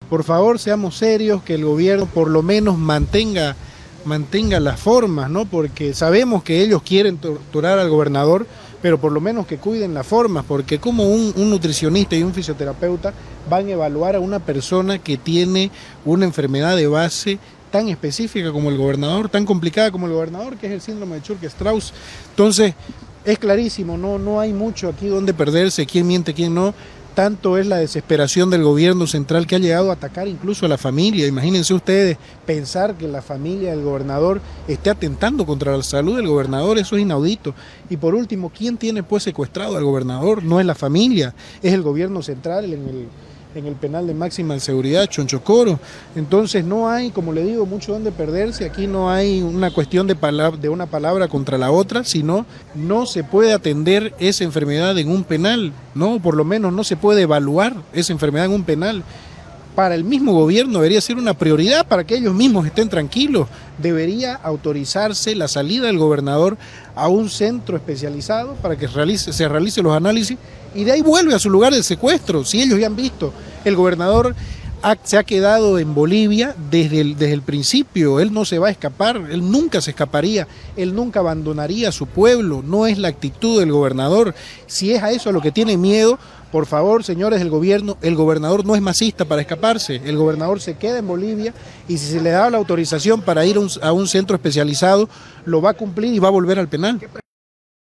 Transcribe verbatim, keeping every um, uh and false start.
Por favor, seamos serios, que el gobierno por lo menos mantenga, mantenga las formas, ¿no? Porque sabemos que ellos quieren torturar al gobernador, pero por lo menos que cuiden las formas, porque como un, un nutricionista y un fisioterapeuta van a evaluar a una persona que tiene una enfermedad de base tan específica como el gobernador, tan complicada como el gobernador, que es el síndrome de Churg-Strauss. Entonces, es clarísimo, no, no hay mucho aquí donde perderse, quién miente, quién no. Tanto es la desesperación del gobierno central que ha llegado a atacar incluso a la familia. Imagínense ustedes pensar que la familia del gobernador esté atentando contra la salud del gobernador, eso es inaudito. Y por último, ¿quién tiene pues secuestrado al gobernador? No es la familia, es el gobierno central en el, en el penal de máxima seguridad, Chonchocoro. Entonces no hay, como le digo, mucho donde perderse. Aquí no hay una cuestión de, palabra, de una palabra contra la otra, sino no se puede atender esa enfermedad en un penal, no, por lo menos no se puede evaluar esa enfermedad en un penal. Para el mismo gobierno debería ser una prioridad para que ellos mismos estén tranquilos. Debería autorizarse la salida del gobernador a un centro especializado para que realice, se realice los análisis y de ahí vuelve a su lugar de secuestro. Si ellos ya han visto, el gobernador ha, se ha quedado en Bolivia desde el, desde el principio, él no se va a escapar, él nunca se escaparía, él nunca abandonaría a su pueblo, no es la actitud del gobernador. Si es a eso a lo que tiene miedo, por favor, señores del gobierno, el gobernador no es masista para escaparse, el gobernador se queda en Bolivia y si se le da la autorización para ir a un, a un centro especializado, lo va a cumplir y va a volver al penal.